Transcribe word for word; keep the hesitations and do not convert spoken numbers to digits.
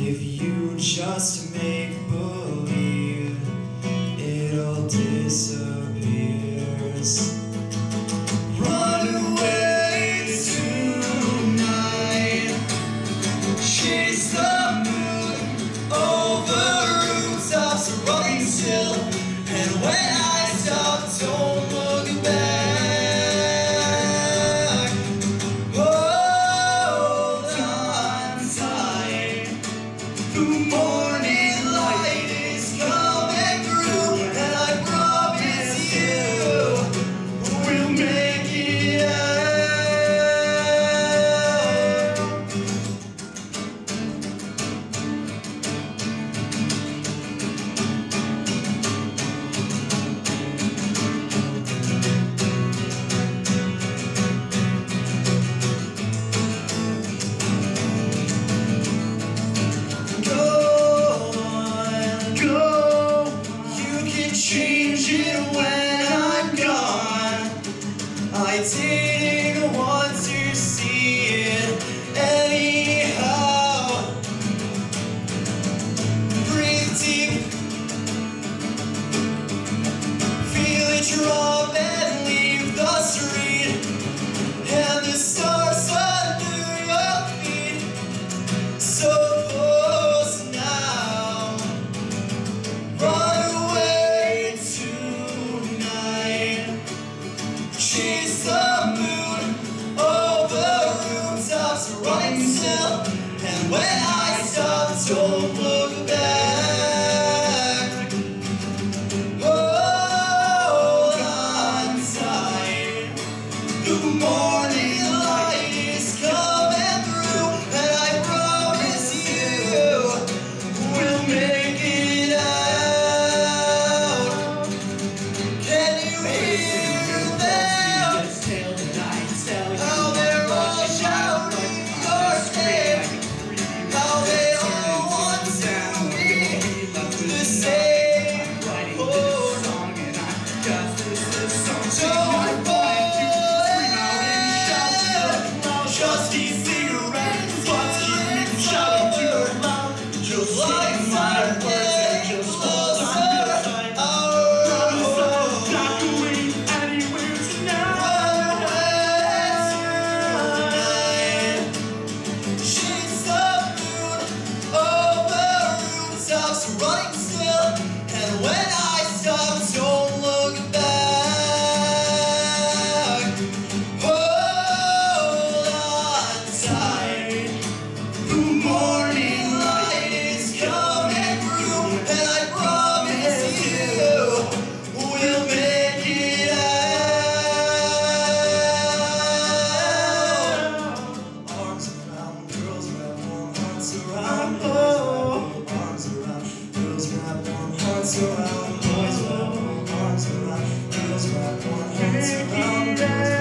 if you just make believe, it all disappears. Run away tonight, chase the moon over rooftops, running still, and when I stop, don't look back. Hold on tight, the morning light is coming through, and I promise you we'll make it out. Change it when I'm gone. I didn't want to see it anyhow. Breathe deep, feel it drop and leave the street, and the stars under your feet, so close now. Run away tonight, chase the moon over rooftops, running still, and when I stop, don't look back. Hold on tight, the morning light is coming through, and I promise you we'll make it out. Can you hear them? How they're all shouting your name, how they all want to be the same. Oh, don't boy, just these cigarettes, what's keeping me shouting loud? Just like my words and just hold on tight. Not going anywhere tonight. Run away tonight, chase the moon over rooftops, running still, and when I stop, don't look back. Hold on tight, the morning light is coming through, and I promise you we'll make it out. Arms around girls, wrap warm hearts around boys, wrap arms around girls, wrap warm hearts around boys, wrap arms around girls, wrap warm hearts around boys.